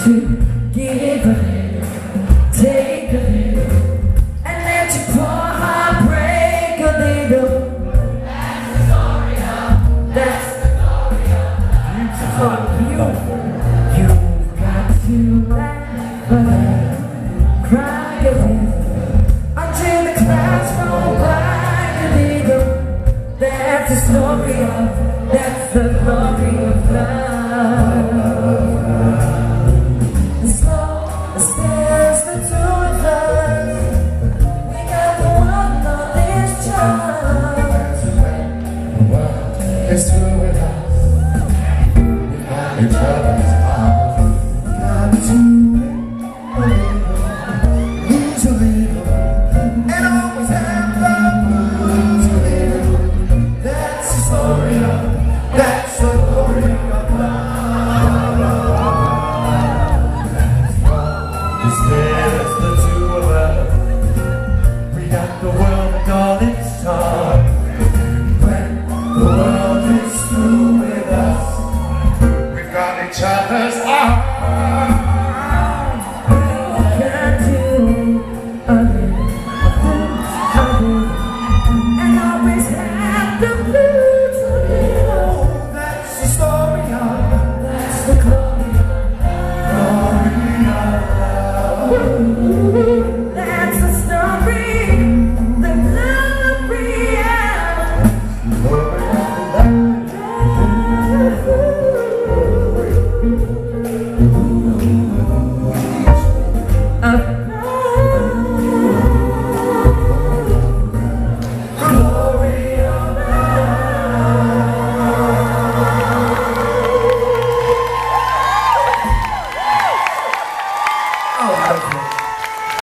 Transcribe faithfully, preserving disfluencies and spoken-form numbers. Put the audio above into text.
to give a little, take a little, and let your poor heart break a little. That's the story of, that's the story of love. You, you've got to laugh a little, cry a little, until the clouds roll by a little. That's the story of, that's the glory of love. The slow, the stairs, the two of us, we got the one on this chart. The world is through with us, we got each other's heart. Got to lose a little, and always have the blues a little. That's the story of, that's the glory of love. This is the two of us, we got the world and all its charm. When the world is through with us, we've got each other's arms. Can do a little, a little, and always have the blues a little. That's the story of, that's the glory of, glory of love. That's the story, the glory of, glory of love. Oh, okay.